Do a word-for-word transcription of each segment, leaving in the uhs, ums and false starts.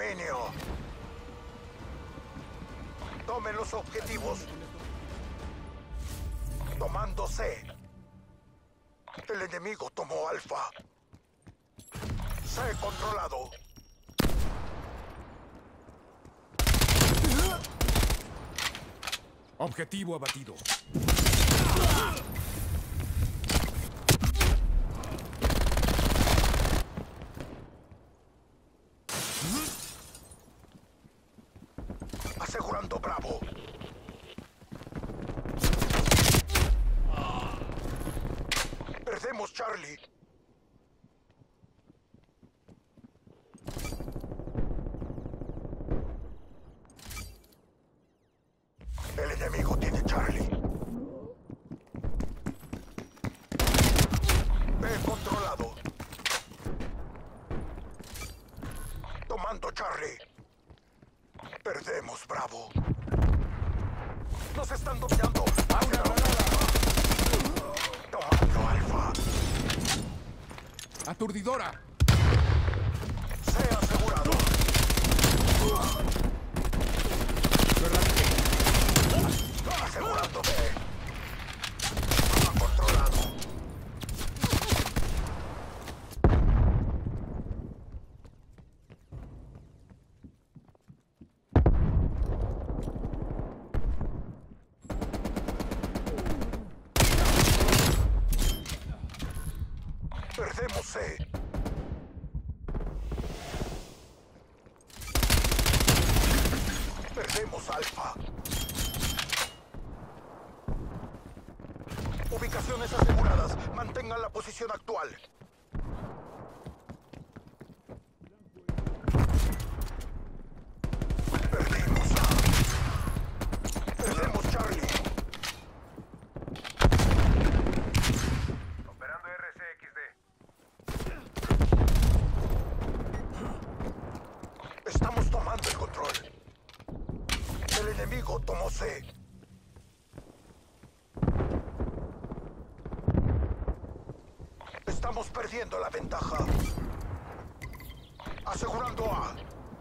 dominio. Tomen los objetivos. Tomando C. El enemigo tomó Alfa. C controlado. Objetivo abatido. Asegurando Bravo. Perdemos Charlie. El enemigo tiene Charlie. B controlado. Tomando Charlie. Perdemos Bravo. Nos están dominando. ¡Hacia la granada! Tomando Alfa. Aturdidora. Sea asegurado. Asegurando B. A controlado. Perdemos C. Perdemos Alfa. Ubicaciones aseguradas. Mantengan la posición actual. Perdimos A. Perdemos Charlie. Operando R C X D. Estamos tomando el control. El enemigo tomó C. Estamos perdiendo la ventaja. Asegurando A.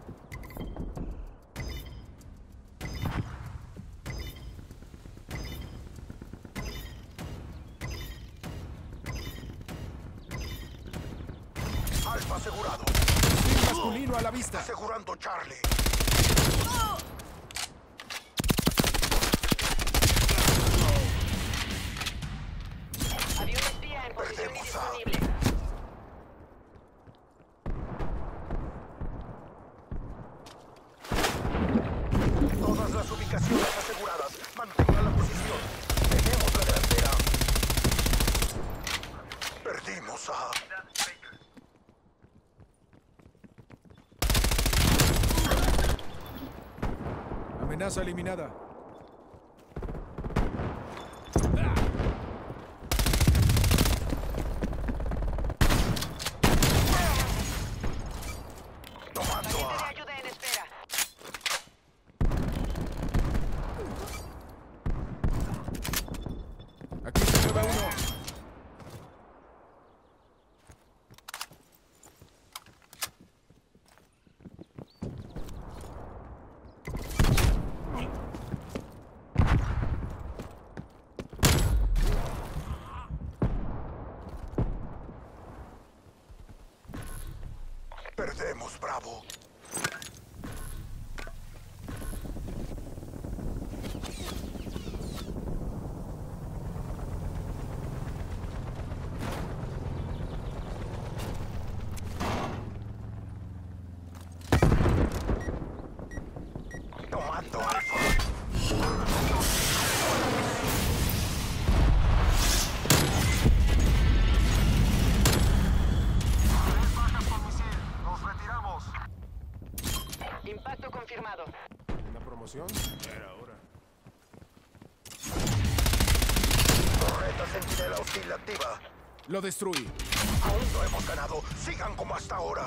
Alfa asegurado. Masculino a la vista. Asegurando Charlie. Avión espía en posición Perdemos A. indisponible. Todas las ubicaciones aseguradas. Mantengan la posición. Tenemos la delantera. Perdimos A. Amenaza eliminada. Tomando Paquete de A. ayuda en espera. Aquí se mueve uno. Perdemos Bravo. Tomando Alfa. Nos retiramos. Impacto confirmado. ¿Una promoción? Era hora. Torreta Centinela hostil activa. Lo destruí. Aún no hemos ganado. Sigan como hasta ahora.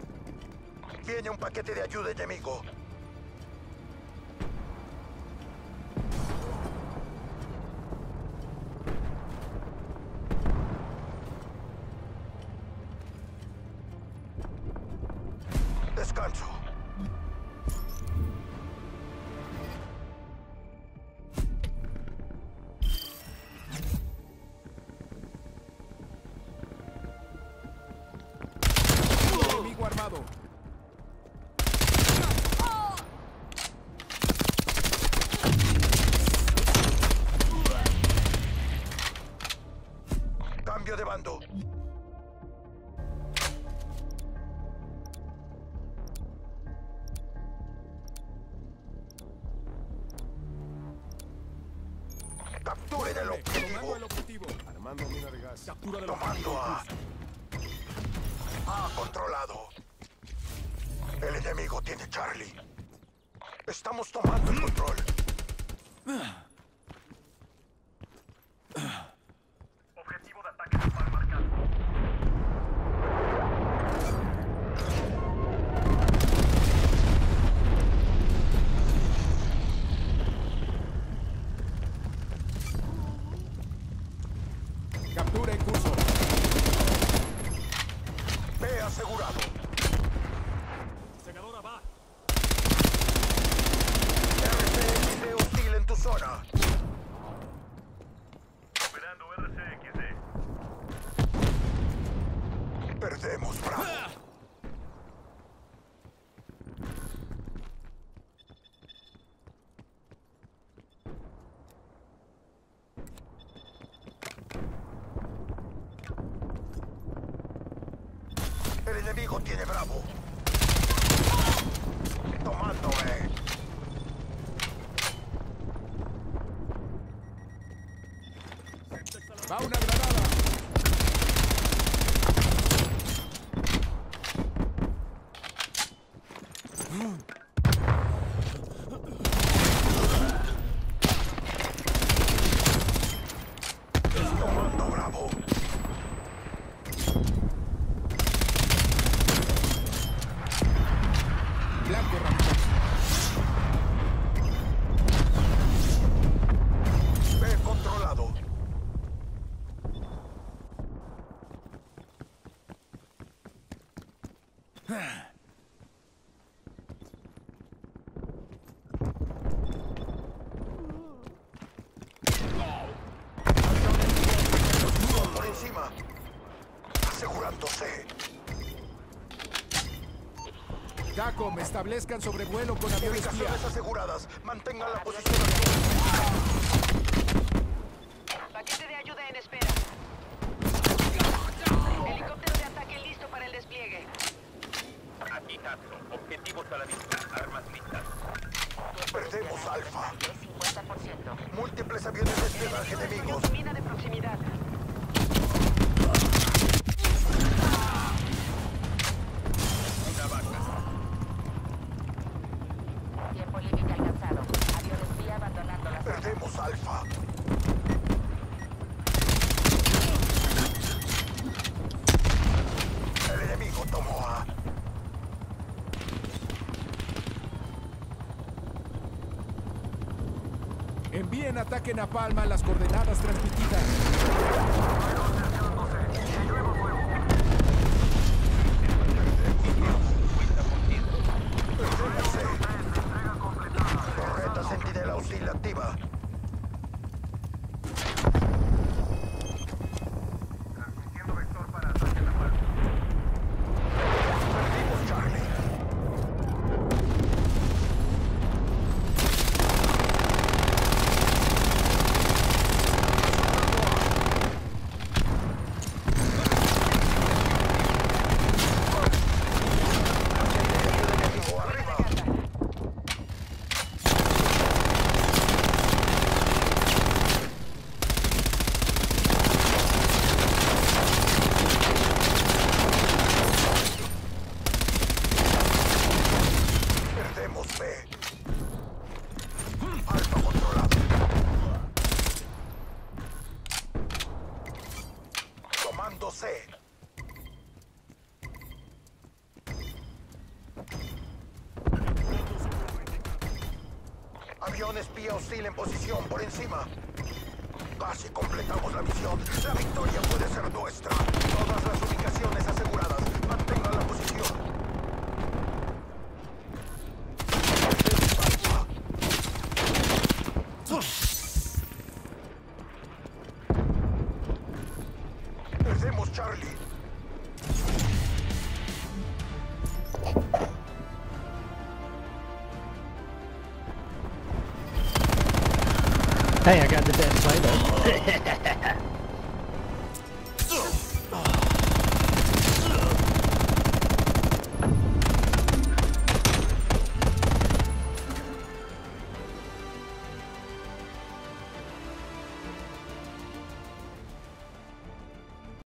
Viene un paquete de ayuda enemigo. llevando. Capturen el Tomando objetivo. el objetivo. Armando mina de gas. Captura del Tomando objetivo. A. A controlado. El enemigo tiene Charlie. Estamos tomando el control. Objetivo de ataque naval marcado. Captura en curso. B asegurado. Segadora va. R C X D hostil en tu zona. Operando R C X D. Perdemos, Bravo. El enemigo tiene Bravo. Tomando B. Va una granada. Tomando Bravo. Blanco radical. B controlado. Por encima. Asegurándose. TACOM, establezcan sobrevuelo con avión espía. Ubicaciones aseguradas. Mantengan la posición. Paquete de ayuda en espera. Helicóptero de ataque listo para el despliegue. Aquí Castro. Objetivos a la vista. Armas listas. Perdemos Alfa. cincuenta por ciento. Múltiples aviones de espionaje enemigos. Mina de proximidad. Tiempo límite alcanzado. Avión espía abandonando la zona. Perdemos Alfa. El enemigo tomó A. Envíen ataque napalm a las coordenadas transmitidas. Perdemos C. Torreta Centinela hostil activa. Transmitiendo vector para ataque naval. Perdimos Charlie. Enemigo arriba. Perdemos B. Alfa controlado. Tomando C. Avión espía hostil en posición por encima. Casi completamos la misión. La victoria puede ser nuestra. Todas las ubicaciones aseguradas. Mantengan la posición. Alfa. Perdemos Charlie. Hey, I got the best fighter.